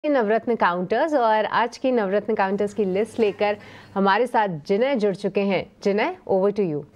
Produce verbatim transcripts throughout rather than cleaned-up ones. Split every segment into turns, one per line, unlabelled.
नवरत्न counters और आज की नवरत्न काउंटर्स की लिस्ट लेकर हमारे साथ जिनय जुड़ चुके हैं। Jinay, over to you.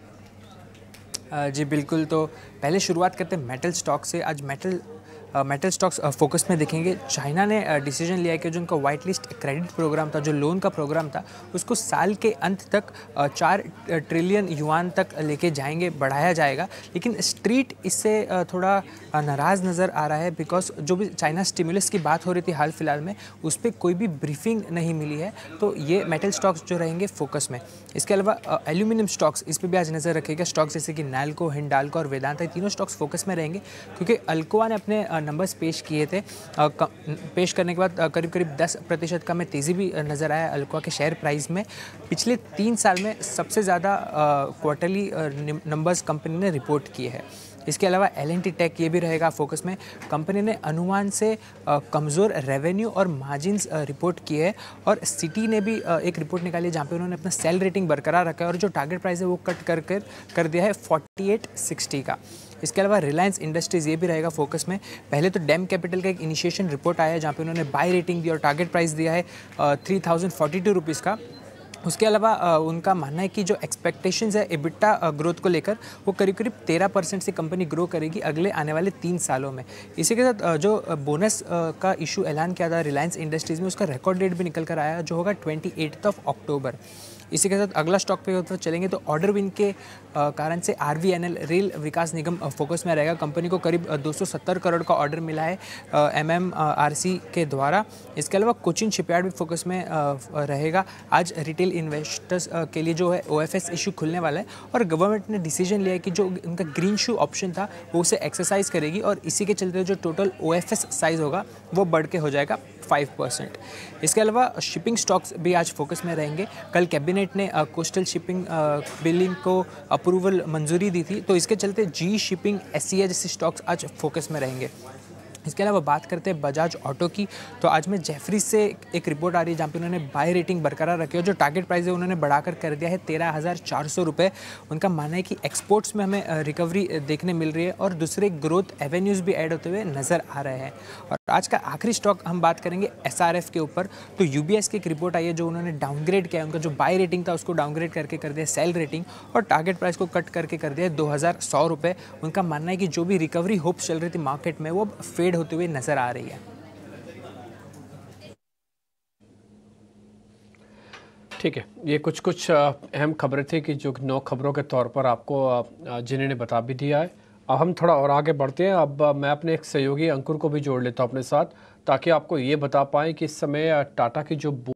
जी बिल्कुल, तो पहले शुरुआत करते हैं मेटल स्टॉक से। आज मेटल मेटल स्टॉक्स फोकस में देखेंगे। चाइना ने डिसीजन लिया है कि जो उनका वाइट लिस्ट क्रेडिट प्रोग्राम था, जो लोन का प्रोग्राम था, उसको साल के अंत तक चार ट्रिलियन युआन तक लेके जाएंगे, बढ़ाया जाएगा। लेकिन स्ट्रीट इससे थोड़ा नाराज़ नज़र आ रहा है, बिकॉज जो भी चाइना स्टिमुलस की बात हो रही थी हाल फिलहाल में, उस पर कोई भी ब्रीफिंग नहीं मिली है। तो ये मेटल स्टॉक्स जो रहेंगे फोकस में। इसके अलावा एल्यूमिनियम स्टॉक्स, इस पर भी आज नज़र रखेगा। स्टॉक्स जैसे कि नैल्को, हिंडाल्को और वेदांता, ये तीनों स्टॉक्स फोकस में रहेंगे, क्योंकि अल्कोआ ने अपने नंबर्स पेश किए थे। पेश करने के बाद करीब करीब दस प्रतिशत का में तेज़ी भी नज़र आया अल्कोआ के शेयर प्राइस में। पिछले तीन साल में सबसे ज़्यादा क्वार्टरली नंबर्स कंपनी ने रिपोर्ट किए हैं। इसके अलावा एल एंड टी टेक ये भी रहेगा फोकस में। कंपनी ने अनुमान से कमज़ोर रेवेन्यू और मार्जिन्स रिपोर्ट किए हैं, और सिटी ने भी एक रिपोर्ट निकाली है जहाँ पे उन्होंने अपना सेल रेटिंग बरकरार रखा है, और जो टारगेट प्राइस है वो कट कर कर कर दिया है फोर्टी एट सिक्सटी का। इसके अलावा रिलायंस इंडस्ट्रीज़ ये भी रहेगा फोकस में। पहले तो डैम कैपिटल का एक इनिशिएशन रिपोर्ट आया है जहाँ पे उन्होंने बाय रेटिंग दी और टारगेट प्राइस दिया है three thousand forty two rupees का। उसके अलावा उनका मानना है कि जो एक्सपेक्टेशंस है एबिटा ग्रोथ को लेकर, वो करीब करीब तेरह परसेंट से कंपनी ग्रो करेगी अगले आने वाले तीन सालों में। इसी के साथ जो बोनस का इशू ऐलान किया था रिलायंस इंडस्ट्रीज़ में, उसका रिकॉर्ड डेट भी निकल कर आया, जो होगा ट्वेंटी एट्थ ऑफ अक्टूबर। इसी के साथ अगला स्टॉक पे तो चलेंगे तो ऑर्डर विन के कारण से R V N L Rail Vikas Nigam focus में रहेगा। कंपनी को करीब दो सौ सत्तर करोड़ का ऑर्डर मिला है एम एम आर सी के द्वारा। इसके अलावा कोचिन शिपयार्ड भी फोकस में रहेगा। आज रिटेल इन्वेस्टर्स के लिए जो है ओ एफ एस इशू खुलने वाला है, और गवर्नमेंट ने डिसीजन लिया है कि जो उनका ग्रीन शू ऑप्शन था वो उसे एक्सरसाइज करेगी, और इसी के चलते जो total O F S size होगा वो बढ़ के हो जाएगा फाइव परसेंट। इसके अलावा शिपिंग स्टॉक्स भी आज फोकस में रहेंगे। कल कैबिनेट ने कोस्टल शिपिंग बिलिंग को अप्रूवल मंजूरी दी थी, तो इसके चलते जी शिपिंग, एस सी ए जैसे स्टॉक्स आज फोकस में रहेंगे। इसके अलावा बात करते हैं बजाज ऑटो की, तो आज में जेफरी से एक रिपोर्ट आ रही है जहाँ पे उन्होंने बाय रेटिंग बरकरार रखी है, और जो टारगेट प्राइस है उन्होंने बढ़ाकर कर दिया है तेरह हज़ार चार सौ रुपये। उनका मानना है कि एक्सपोर्ट्स में हमें रिकवरी देखने मिल रही है, और दूसरे ग्रोथ एवेन्यूज़ भी ऐड होते हुए नज़र आ रहे हैं। और आज का आखिरी स्टॉक हम बात करेंगे एस आर एफ के ऊपर। तो यू बी एस की एक रिपोर्ट आई है, जो उन्होंने डाउनग्रेड किया है। उनका जो बाय रेटिंग था उसको डाउनग्रेड करके कर दिया सेल रेटिंग, और टारगेट प्राइस को कट करके कर दिया दो हज़ार सौ रुपये। उनका मानना है कि जो भी रिकवरी होप्स चल रही थी मार्केट में, वो फेड होते हुए नजर आ रही है।
ठीक है, ये कुछ कुछ अहम खबरें थी कि जो नौ खबरों के तौर पर आपको जिन्हें ने बता भी दिया है। अब हम थोड़ा और आगे बढ़ते हैं। अब मैं अपने एक सहयोगी अंकुर को भी जोड़ लेता हूं अपने साथ, ताकि आपको ये बता पाएँ कि इस समय टाटा की जो